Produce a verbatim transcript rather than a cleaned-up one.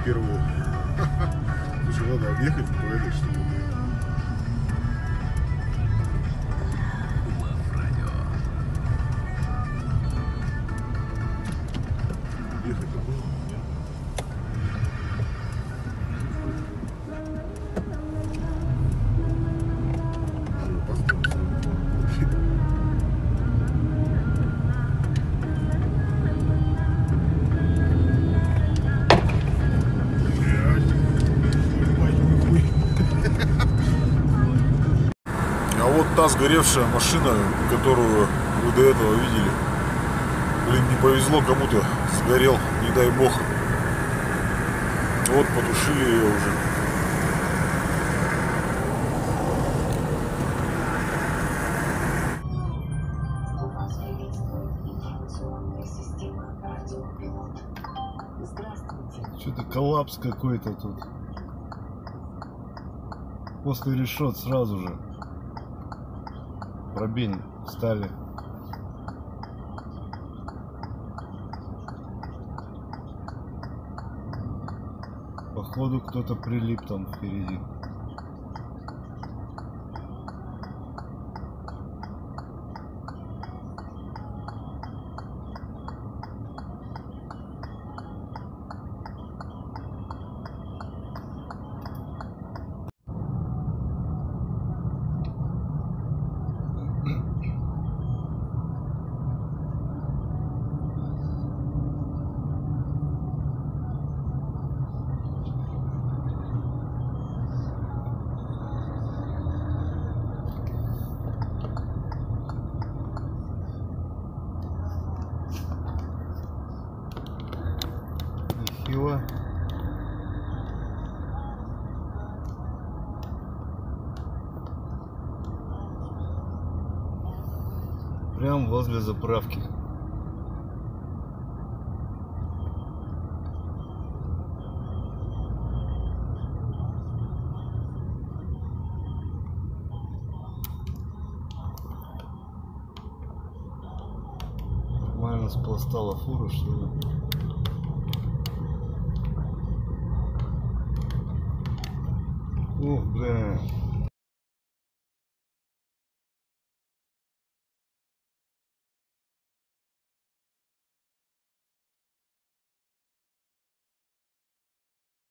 первые. Слушай, надо объехать по этой штуке. Ехать такое? Нет. А вот та сгоревшая машина, которую вы до этого видели, блин, не повезло кому-то, сгорел, не дай бог. Вот потушили ее уже. Что-то коллапс какой-то тут. После решет сразу же пробень стали. Походу кто-то прилип там впереди. Нехило. Прям возле заправки. Нормально спластала фура, что ли? Ух, бля.